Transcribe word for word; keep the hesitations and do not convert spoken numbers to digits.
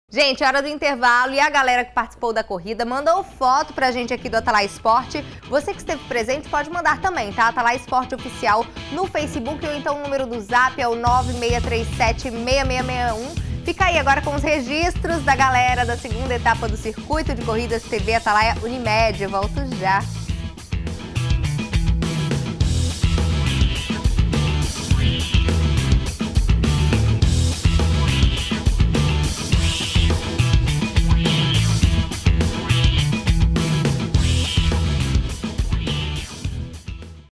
Gente, hora do intervalo e a galera que participou da corrida mandou foto pra gente aqui do Atalaia Esporte. Você que esteve presente pode mandar também, tá? Atalaia Esporte Oficial no Facebook ou então o número do Zap é o nove seis três sete, seis seis seis um. Fica aí agora com os registros da galera da segunda etapa do Circuito de Corridas T B Atalaia Unimed. Eu volto já. We'll be right back.